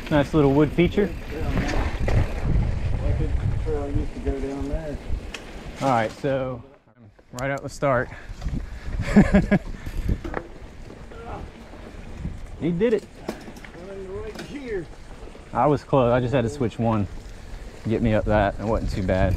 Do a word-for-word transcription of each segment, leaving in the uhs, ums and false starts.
Nice little wood feature. Trail used to go down there. All right, so right out the start. He did it. Right here. I was close. I just had to switch one to get me up that. It wasn't too bad.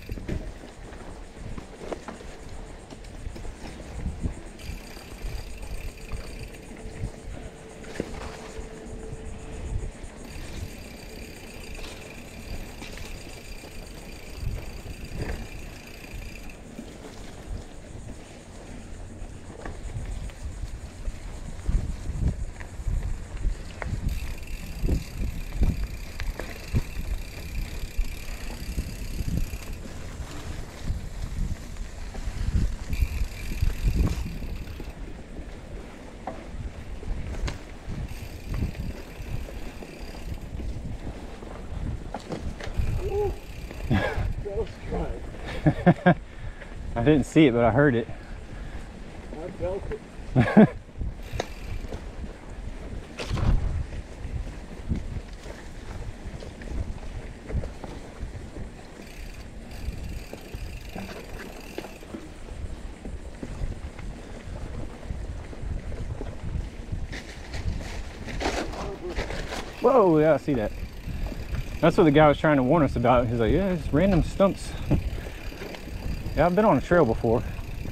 I didn't see it, but I heard it. I felt it. Whoa, yeah, I see that. That's what the guy was trying to warn us about. He's like, yeah, it's random stumps. Yeah, I've been on a trail before.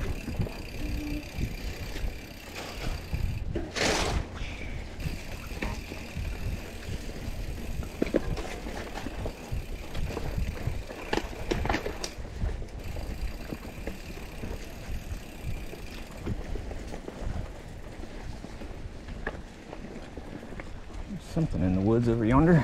There's something in the woods over yonder.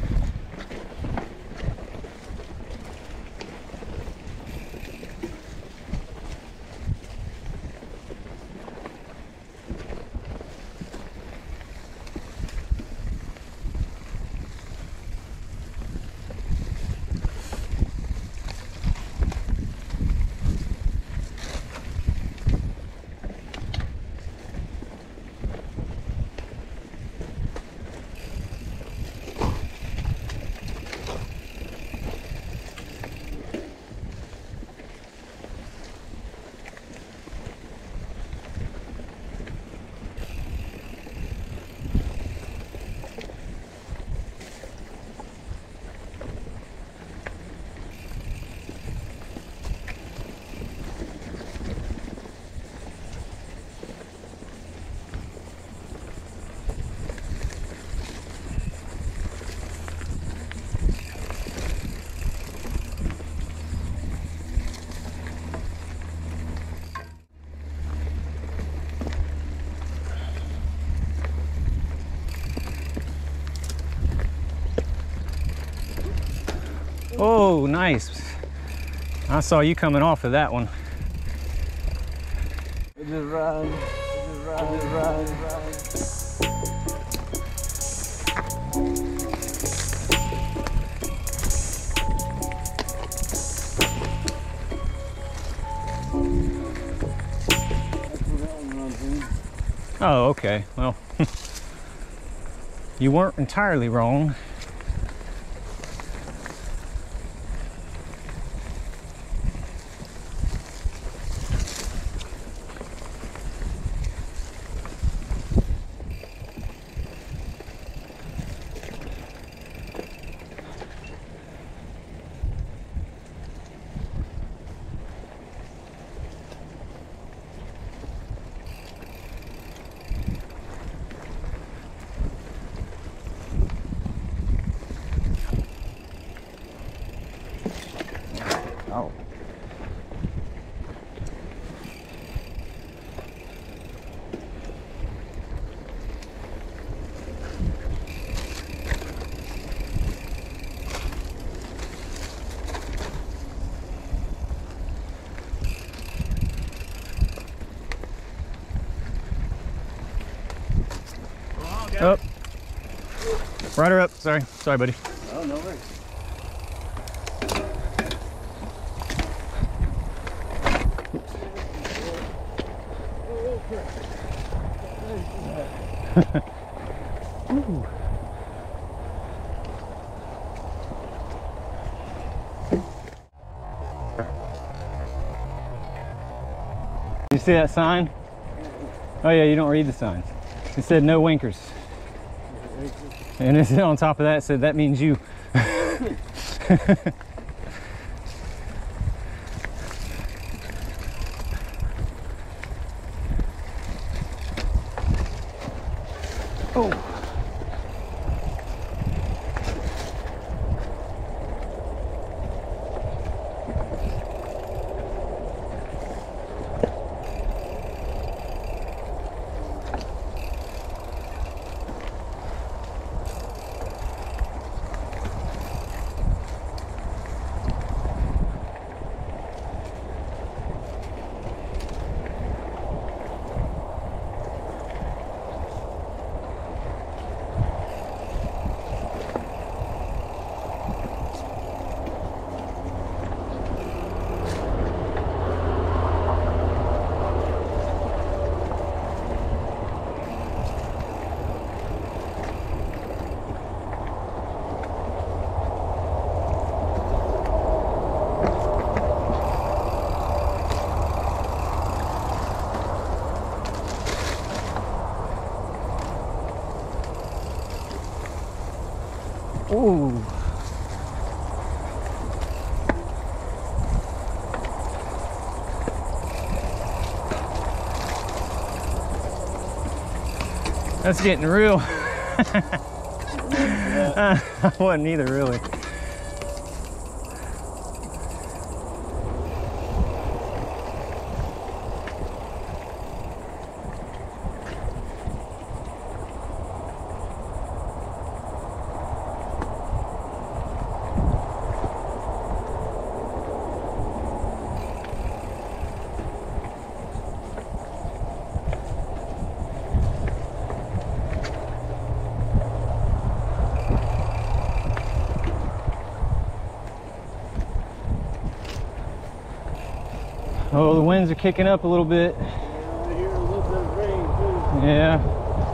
Oh, nice. I saw you coming off of that one. It just run, it just run, it just run, it just run. Oh, okay. Well, you weren't entirely wrong. Oh. Up. Right her up. Sorry. Sorry, buddy. Oh, no worries. Ooh. You see that sign? Oh yeah, you don't read the signs. It said no winkers. And it's on top of that, it said that means you. Oh. Ooh. That's getting real. uh, I wasn't either, really. Oh, the winds are kicking up a little bit. Yeah, I hear a little bit of rain too. Yeah.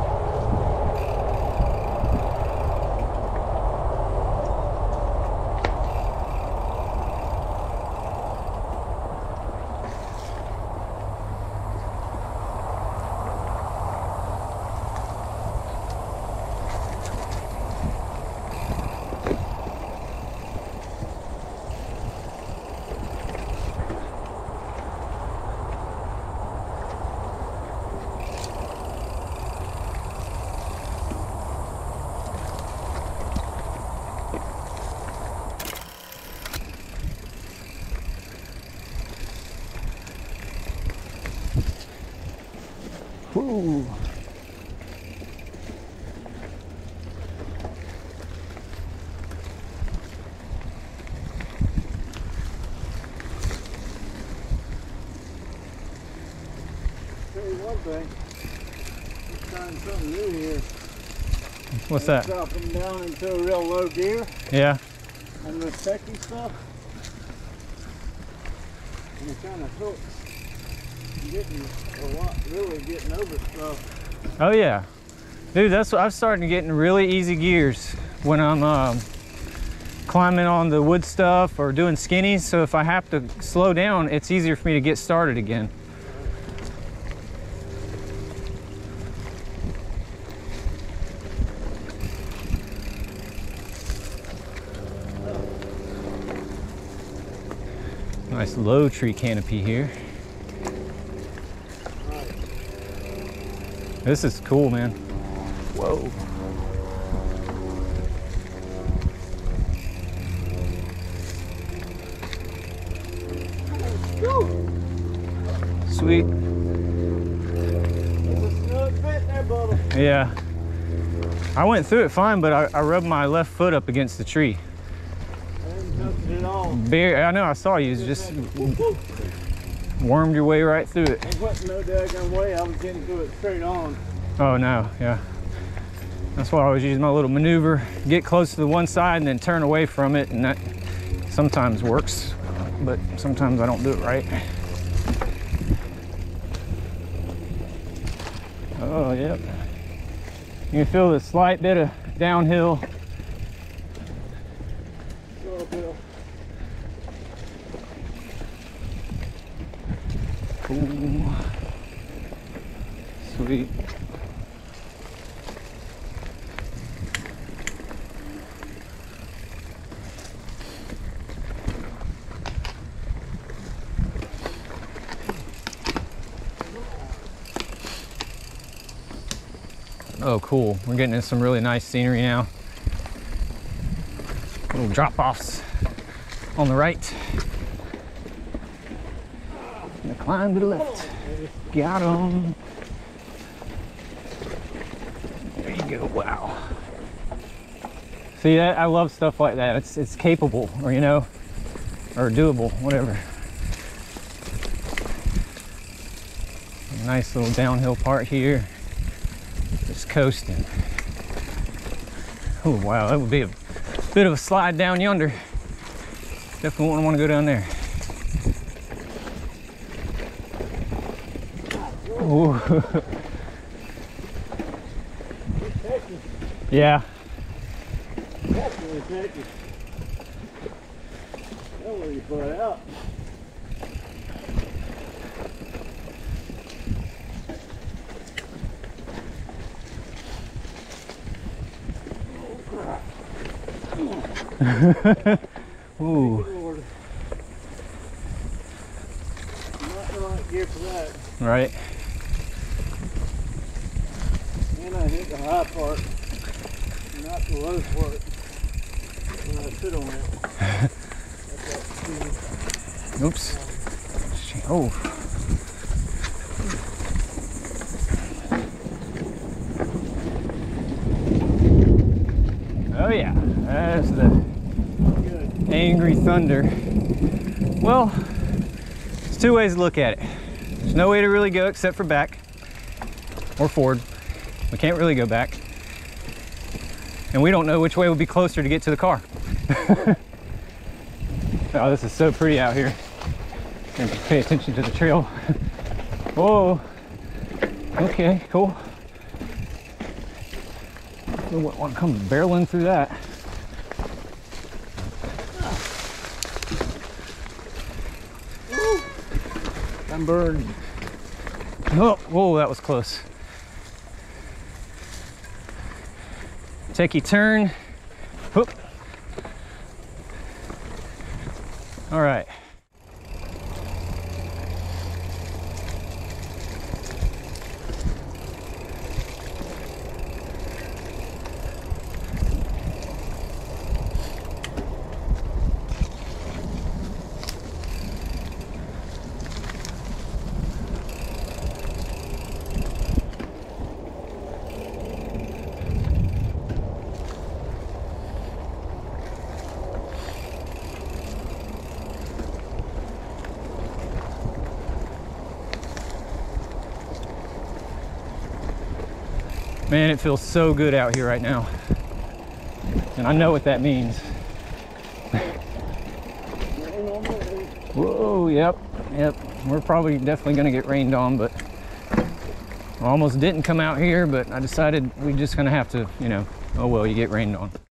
Woo. Tell you one thing, I'm trying something new here. What's that? Drop them down into a real low gear Yeah. on this techie stuff. And it kind of hooks. I'm getting a lot, really getting over stuff. Oh yeah. Dude, that's what I'm starting to get in really easy gears when I'm um, climbing on the wood stuff or doing skinnies. So if I have to slow down, it's easier for me to get started again. Nice low tree canopy here. This is cool, man. Whoa. Sweet. Yeah. I went through it fine, but I, I rubbed my left foot up against the tree. I didn't touch it at all. Bare, I know, I saw you. Just wormed your way right through it. It wasn't no daggone way. I was getting through it straight on. Oh no, yeah. That's why I was using my little maneuver. Get close to the one side and then turn away from it, and that sometimes works, but sometimes I don't do it right. Oh, yep. You can feel the slight bit of downhill. Cool. Sweet. Oh, cool. We're getting in some really nice scenery now. Little drop-offs on the right. And a climb to the left. Got 'em. There you go. Wow. See, that, I love stuff like that. It's it's capable, or you know, or doable, whatever. A nice little downhill part here. Just coasting. Oh wow, that would be a bit of a slide down yonder. Definitely wouldn't want to go down there. Ooh. Yeah. Definitely take it. That's where you put it out. Ooh. Not the right gear for that. Right. And I hit the high part, not the low part. When I sit on it. Oops. Oh. Oh yeah, that's the Good. Angry Thunder. Well, there's two ways to look at it. There's no way to really go except for back or forward. We can't really go back. And we don't know which way would be closer to get to the car. Oh, this is so pretty out here. And pay attention to the trail. Whoa. Okay, cool. What one comes barreling through that? I'm burned. Oh, whoa, that was close. Techie turn. Whoop. All right. Man, it feels so good out here right now. And I know what that means. Whoa, yep, yep. We're probably definitely gonna get rained on, but I almost didn't come out here, but I decided we're just gonna have to, you know, oh well, you get rained on.